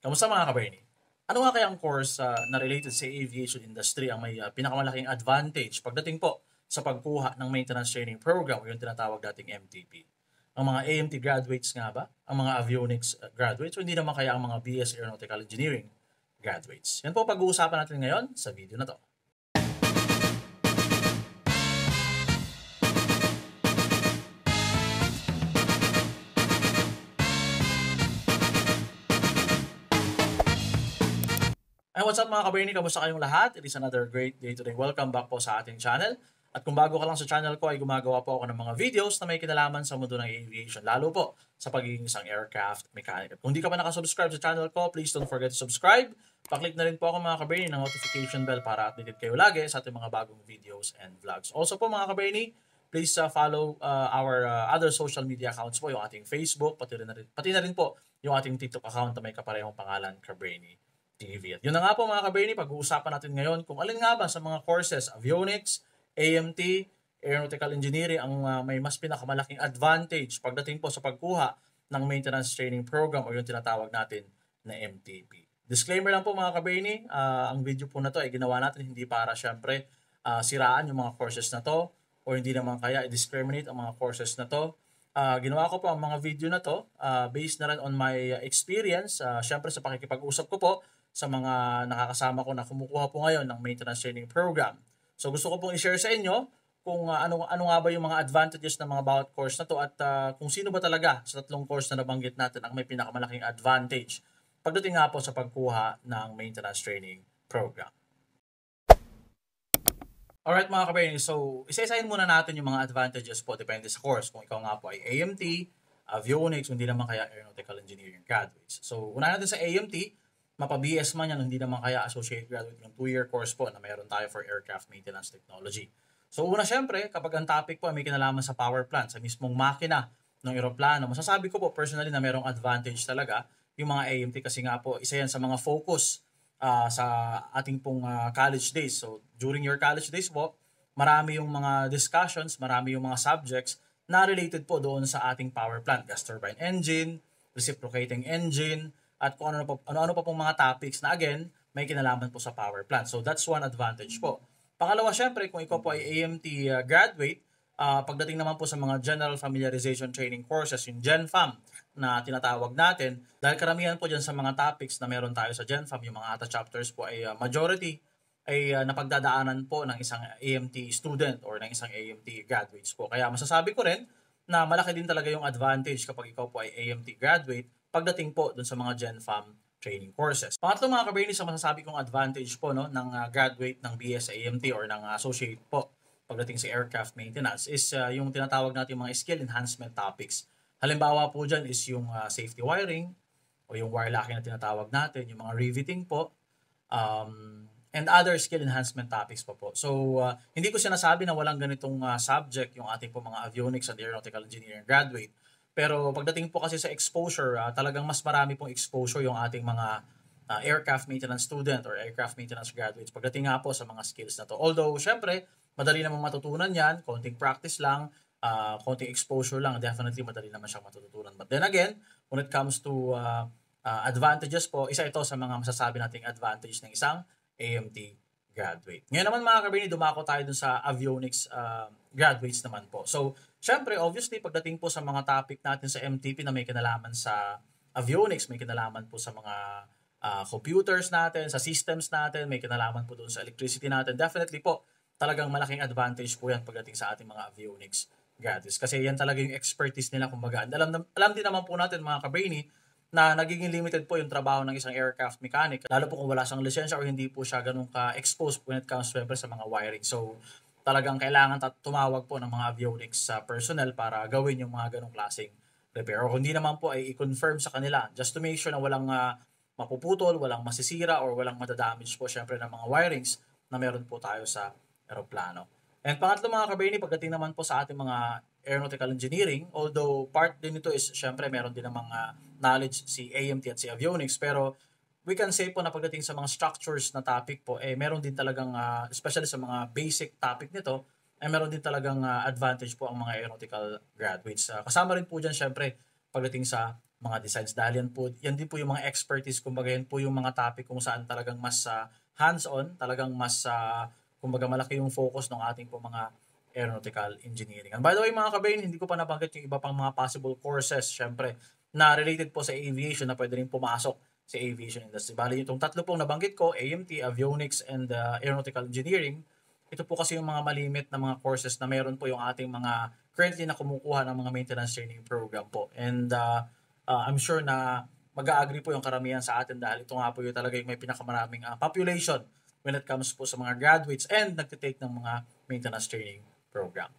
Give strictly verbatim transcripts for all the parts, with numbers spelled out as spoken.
Kamusta mga ka-Bernie? Ano nga kaya ang course ah, na related sa aviation industry ang may ah, pinakamalaking advantage pagdating po sa pagkuha ng maintenance training program o yung tinatawag dating M T P? Ang mga A M T graduates nga ba? Ang mga avionics ah, graduates o hindi naman kaya ang mga B S Aeronautical Engineering graduates? Yan po pag-uusapan natin ngayon sa video na to. Ay, what's up mga ka-Bernie? Kamusta kayong lahat? It is another great day today. Welcome back po sa ating channel. At kung bago ka lang sa channel ko, ay gumagawa po ako ng mga videos na may kinalaman sa mundo ng aviation, lalo po sa pagiging isang aircraft mechanic. At kung di ka pa nakasubscribe sa channel ko, please don't forget to subscribe. Paklik na rin po ako mga ka-Bernie ng notification bell para updated kayo lagi sa ating mga bagong videos and vlogs. Also po mga ka-Bernie, please uh, follow uh, our uh, other social media accounts po, yung ating Facebook, pati, rin na rin, pati na rin po yung ating TikTok account na may kaparehong pangalan, ka-Bernie T V. At yun na nga po mga ka-Bernie, pag-uusapan natin ngayon kung alin nga ba sa mga courses, avionics, A M T, Aeronautical Engineering ang uh, may mas pinakamalaking advantage pagdating po sa pagkuha ng maintenance training program o yung tinatawag natin na M T P. Disclaimer lang po mga ka-Bernie, uh, ang video po na to ay ginawa natin hindi para syempre uh, siraan yung mga courses na to o hindi naman kaya i-discriminate ang mga courses na to. Uh, ginawa ko po ang mga video na to uh, based na rin on my experience, uh, syempre sa pakikipag-usap ko po sa mga nakakasama ko na kumukuha po ngayon ng maintenance training program. So gusto ko pong i-share sa inyo kung uh, ano, ano nga ba yung mga advantages ng mga bawat course na to at uh, kung sino ba talaga sa tatlong course na nabanggit natin ang may pinakamalaking advantage pagdating nga po sa pagkuha ng maintenance training program. Alright mga ka-Bernie, so isa-isahin muna natin yung mga advantages po depende sa course. Kung ikaw nga po ay A M T, avionics, hindi naman kaya aeronautical engineering graduates. So una natin sa A M T, mapa-B S man yan, hindi naman kaya associate graduate yung two-year course po na mayroon tayo for aircraft maintenance technology. So una syempre, kapag ang topic po ay may kinalaman sa power plant, sa mismong makina ng eroplano, masasabi ko po personally na mayroong advantage talaga yung mga A M T kasi nga po, isa yan sa mga focus uh, sa ating pong uh, college days. So during your college days po, marami yung mga discussions, marami yung mga subjects na related po doon sa ating power plant, gas turbine engine, reciprocating engine, at kung ano-ano pa, ano-ano pa pong mga topics na again, may kinalaman po sa power plant. So that's one advantage po. Pangalawa, syempre, kung ikaw po ay A M T uh, graduate, uh, pagdating naman po sa mga General Familiarization Training Courses, yung GenFam na tinatawag natin, dahil karamihan po dyan sa mga topics na meron tayo sa GenFam, yung mga ata chapters po ay uh, majority ay uh, napagdadaanan po ng isang A M T student or ng isang A M T graduates po. Kaya masasabi ko rin na malaki din talaga yung advantage kapag ikaw po ay A M T graduate pagdating po dun sa mga GenFam training courses. Pangatlo mga ka-Bernie, sa masasabi kong advantage po no, ng uh, graduate ng B S A M T or ng uh, associate po pagdating sa aircraft maintenance is uh, yung tinatawag natin mga skill enhancement topics. Halimbawa po dyan is yung uh, safety wiring o yung wire locking na tinatawag natin, yung mga riveting po, um, and other skill enhancement topics pa po. So, uh, hindi ko sinasabi na walang ganitong uh, subject yung ating po mga avionics and aeronautical engineering graduate. Pero pagdating po kasi sa exposure, uh, talagang mas marami pong exposure yung ating mga uh, aircraft maintenance student or aircraft maintenance graduates. Pagdating nga po sa mga skills na to. Although, syempre, madali namang matutunan yan. Konting practice lang, uh, konting exposure lang. Definitely, madali naman siyang matutunan. But then again, when it comes to uh, uh, advantages po, isa ito sa mga masasabi nating advantage ng isang A M T graduate. Ngayon naman mga ka-Bernie, dumako tayo dun sa avionics uh, graduates naman po. So, syempre, obviously, pagdating po sa mga topic natin sa M T P na may kinalaman sa avionics, may kinalaman po sa mga uh, computers natin, sa systems natin, may kinalaman po doon sa electricity natin, definitely po, talagang malaking advantage po yan pagdating sa ating mga avionics graduates. Kasi yan talaga yung expertise nila, kumbaga. Alam, alam din naman po natin mga ka-Bernie, na nagiging limited po yung trabaho ng isang aircraft mechanic, lalo po kung wala siyang lisensya or hindi po siya ganun ka-exposed when it comes syempre sa mga wiring. So, talagang kailangan tumawag po ng mga avionics uh, personnel para gawin yung mga ganung klaseng repair. O hindi naman po ay i-confirm sa kanila just to make sure na walang uh, mapuputol, walang masisira, or walang madadamage po syempre ng mga wirings na meron po tayo sa aeroplano. And pangatlo mga ka-Bernie, pagdating naman po sa ating mga aeronautical engineering, although part din ito is syempre meron din ng mga knowledge si A M T at si avionics, pero we can say po na pagdating sa mga structures na topic po, eh meron din talagang, uh, especially sa mga basic topic nito, eh meron din talagang uh, advantage po ang mga aeronautical graduates. Uh, kasama rin po dyan syempre pagdating sa mga designs. Dahil yan, po, yan din po yung mga expertise, kumbaga yan po yung mga topic kung saan talagang mas uh, hands-on, talagang mas, uh, kumbaga malaki yung focus ng ating po mga aeronautical engineering. And by the way mga kabrain, hindi ko pa nabanggit yung iba pang mga possible courses, syempre, na related po sa aviation na pwede rin pumasok sa aviation industry. Bali, itong tatlo pong nabanggit ko, A M T, Avionics, and uh, Aeronautical Engineering, ito po kasi yung mga malimit na mga courses na meron po yung ating mga currently na kumukuha ng mga maintenance training program po. And uh, uh, I'm sure na mag-a-agree po yung karamihan sa atin dahil ito nga po yung talaga yung may pinakamaraming uh, population when it comes po sa mga graduates and nagtitake ng mga maintenance training program.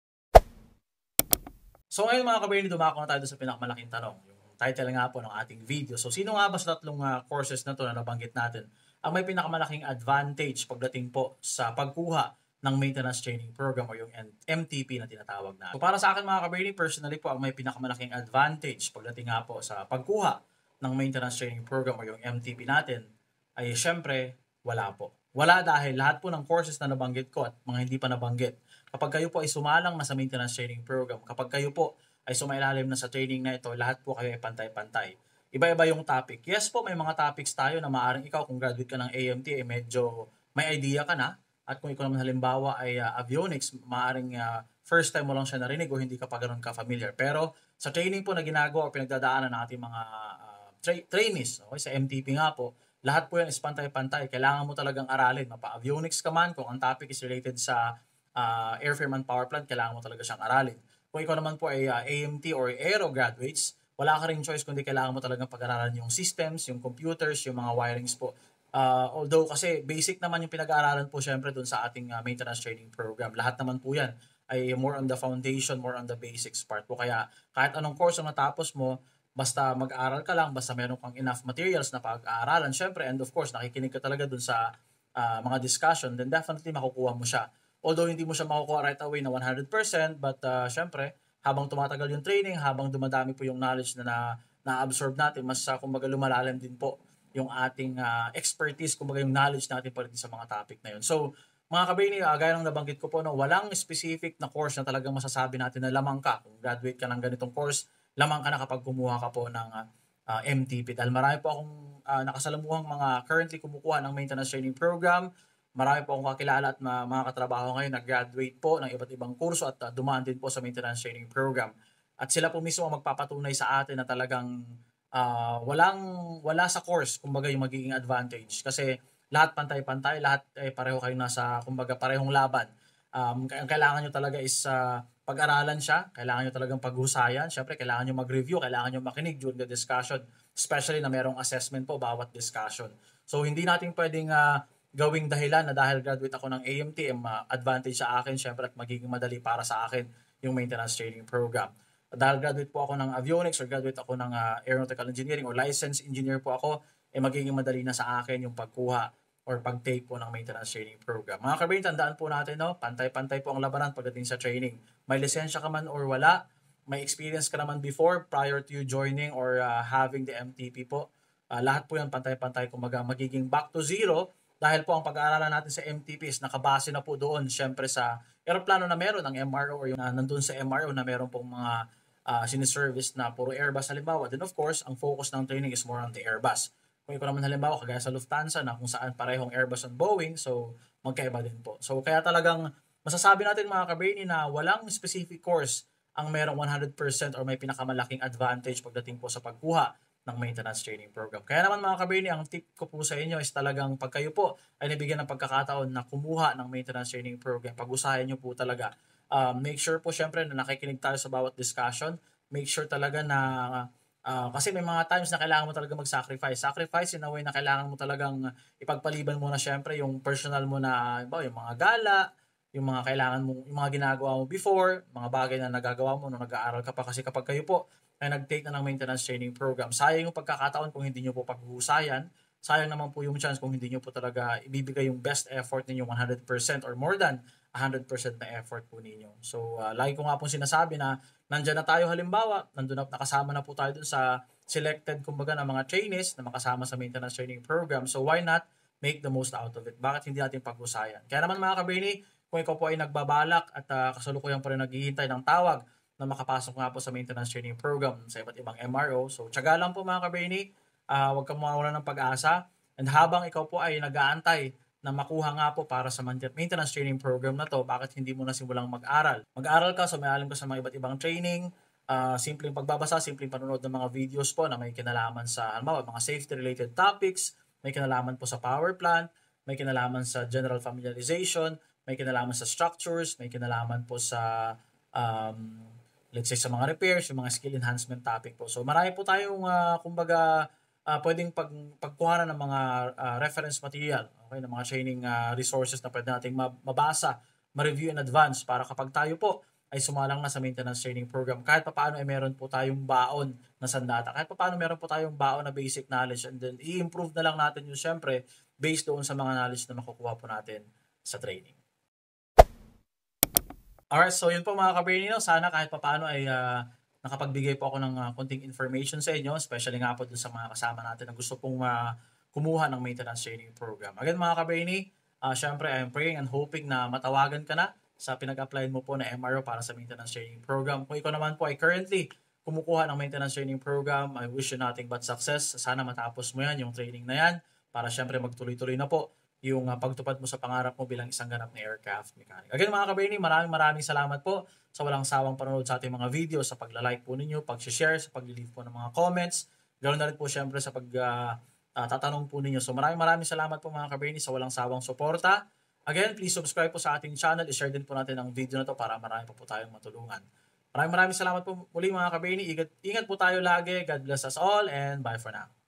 So ngayon mga kabayan, dumako na tayo sa pinakamalaking tanong, yung title nga po ng ating video. So sino nga ba sa tatlong uh, courses na to na nabanggit natin ang may pinakamalaking advantage pagdating po sa pagkuha ng maintenance training program o yung M T P na tinatawag natin? So para sa akin mga kabayan, personally po ang may pinakamalaking advantage pagdating nga po sa pagkuha ng maintenance training program o yung M T P natin ay syempre wala po. Wala dahil lahat po ng courses na nabanggit ko at mga hindi pa nabanggit, kapag kayo po ay sumalang na sa maintenance training program, kapag kayo po ay sumailalim na sa training na ito, lahat po kayo ay pantay-pantay. Iba-iba yung topic. Yes po, may mga topics tayo na maaaring ikaw kung graduate ka ng A M T ay medyo may idea ka na. At kung ikaw naman halimbawa ay uh, avionics, maaaring uh, first time mo lang siya narinig o hindi ka pa ganun ka-familiar. Pero sa training po na ginagawa o pinagdadaanan ng ating mga uh, tra- trainees, okay, sa M T P nga po, lahat po yan is pantay-pantay. Kailangan mo talagang aralin. Mapa-avionics ka man, kung ang topic is related sa uh, airframe and power plant, kailangan mo talaga siyang aralin. Kung ikaw naman po ay uh, A M T or Aero graduates, wala ka rin choice kundi kailangan mo talagang pag-aralan yung systems, yung computers, yung mga wirings po. Uh, although kasi basic naman yung pinag-aaralan po syempre dun sa ating uh, maintenance training program. Lahat naman po yan ay more on the foundation, more on the basics part po. Kaya kahit anong course ang natapos mo, basta mag-aaral ka lang, basta meron kang enough materials na pag-aaralan, syempre, and of course, nakikinig ka talaga dun sa uh, mga discussion, then definitely makukuha mo siya. Although hindi mo siya makukuha right away na one hundred percent, but uh, syempre, habang tumatagal yung training, habang dumadami po yung knowledge na na, na-absorb natin, mas uh, kumbaga lumalalim din po yung ating uh, expertise, kumbaga yung knowledge natin pagdating sa mga topic na yun. So, mga kabrainy, uh, gaya ng nabanggit ko po, no, walang specific na course na talagang masasabi natin na lamang ka. Kung graduate ka ng ganitong course, lamang ka na kapag kumuha ka po ng uh, M T P. Dahil marami po akong uh, nakasalamuhang mga currently kumukuha ng maintenance training program. Marami po akong kakilala at mga, mga katrabaho ngayon na graduate po ng iba't ibang kurso at uh, dumaan din po sa maintenance training program. At sila po mismo ang magpapatunay sa atin na talagang uh, walang, wala sa course, kumbaga yung magiging advantage. Kasi lahat pantay-pantay, lahat eh, pareho kayo nasa, kumbaga parehong laban. Um, ang kailangan nyo talaga is uh, pag-aralan siya, kailangan nyo talagang paghusayan, syempre kailangan nyo mag-review, kailangan nyo makinig during the discussion, especially na merong assessment po bawat discussion. So hindi natin pwedeng uh, gawing dahilan na dahil graduate ako ng A M T, uh, advantage sa akin syempre at magiging madali para sa akin yung maintenance training program. Dahil graduate po ako ng avionics or graduate ako ng uh, aeronautical engineering or licensed engineer po ako, eh magiging madali na sa akin yung pagkuha or pag-take po ng maintenance training program. Mga kabrain, tandaan po natin, no? Pantay-pantay po ang labanan pagdating sa training. May lisensya ka man or wala, may experience ka naman before prior to you joining or uh, having the M T P po. Uh, lahat po yan pantay-pantay, kumaga magiging back to zero dahil po ang pag-aaralan natin sa M T P is nakabase na po doon syempre sa aeroplano na meron ng M R O or yung uh, nandun sa M R O na meron pong mga uh, siniservice na puro Airbus halimbawa. Then of course, ang focus ng training is more on the Airbus. Kung ikaw naman halimbawa, kagaya sa Lufthansa na kung saan parehong Airbus and Boeing, so magkaiba din po. So kaya talagang masasabi natin mga kabrainy na walang specific course ang merong one hundred percent or may pinakamalaking advantage pagdating po sa pagkuha ng maintenance training program. Kaya naman mga kabrainy, ang tip ko po sa inyo is talagang pag kayo po ay nabigyan ng pagkakataon na kumuha ng maintenance training program, pag-usayan nyo po talaga. Um, make sure po syempre na nakikinig tayo sa bawat discussion. Make sure talaga na Uh, kasi may mga times na kailangan mo talaga mag-sacrifice. Sacrifice in a way na kailangan mo talagang ipagpaliban mo na syempre yung personal mo na, ba, yung mga gala, yung mga kailangan mo, yung mga ginagawa mo before, mga bagay na nagagawa mo nung nag-aaral ka pa. Kasi kapag kayo po ay nag-take na ng maintenance training program, sayang yung pagkakataon kung hindi nyo po paghuhusayan. Sayang naman po yung chance kung hindi nyo po talaga ibibigay yung best effort ninyo one hundred percent or more than one hundred percent na effort po ninyo. So, uh, lagi ko nga pong sinasabi na nandyan na tayo halimbawa, nandun na, nakasama na po tayo dun sa selected, kumbaga, na mga trainees na makasama sa maintenance training program. So, why not make the most out of it? Bakit hindi natin pag-usayan? Kaya naman mga kabrainy, kung ikaw po ay nagbabalak at uh, kasalukuyan pa rin naghihintay ng tawag na makapasok nga po sa maintenance training program sa iba't ibang M R O. So, tiyaga lang po mga ka-brainy. Uh, huwag kang mawawala ng pag-asa. And habang ikaw po ay nag-aantay na makuha nga po para sa maintenance training program na to, bakit hindi mo na simulang mag-aral? Mag-aral ka, so may alam ka sa mga iba't ibang training, uh, simpleng pagbabasa, simpleng panonood ng mga videos po na may kinalaman sa halimbawa, mga safety-related topics, may kinalaman po sa power plant, may kinalaman sa general familiarization, may kinalaman sa structures, may kinalaman po sa um, let's say sa mga repairs, yung mga skill enhancement topic po. So marami po tayong uh, kumbaga uh, pwedeng pag, pagkuhanan ng mga uh, reference material, okay, ng mga training uh, resources na pwede nating mabasa, ma-review in advance para kapag tayo po ay sumalang na sa maintenance training program, kahit papaano ay meron po tayong baon na sandata, kahit papaano meron po tayong baon na basic knowledge, and then i-improve na lang natin yung syempre based doon sa mga knowledge na makukuha po natin sa training. Alright, so yun po mga ka-brainy, no? Sana kahit papaano ay uh, nakapagbigay po ako ng uh, konting information sa inyo, especially nga po dun sa mga kasama natin na gusto pong uh, kumuha ng maintenance training program. Again mga ka-brainy, uh, syempre I am praying and hoping na matawagan ka na sa pinag-apply mo po na M R O para sa maintenance training program. Kung ikaw naman po ay currently kumukuha ng maintenance training program, I wish you nothing but success. Sana matapos mo yan, yung training na yan, para syempre magtuloy-tuloy na po yung uh, pagtupad mo sa pangarap mo bilang isang ganap na aircraft mechanic. Again mga ka-brainy, maraming maraming salamat po sa walang sawang panonood sa ating mga video, sa pagla-like po ninyo, pag-share, sa pag-leave po ng mga comments, ganoon na rin po syempre sa pag uh, uh, tatanong po ninyo. So maraming maraming salamat po mga ka-brainy sa walang sawang suporta. Again, please subscribe po sa ating channel, i-share din po natin ang video na to para marami po po tayong matulungan. Maraming maraming salamat po muli mga ka-brainy. Ingat, ingat po tayo lagi. God bless us all and bye for now.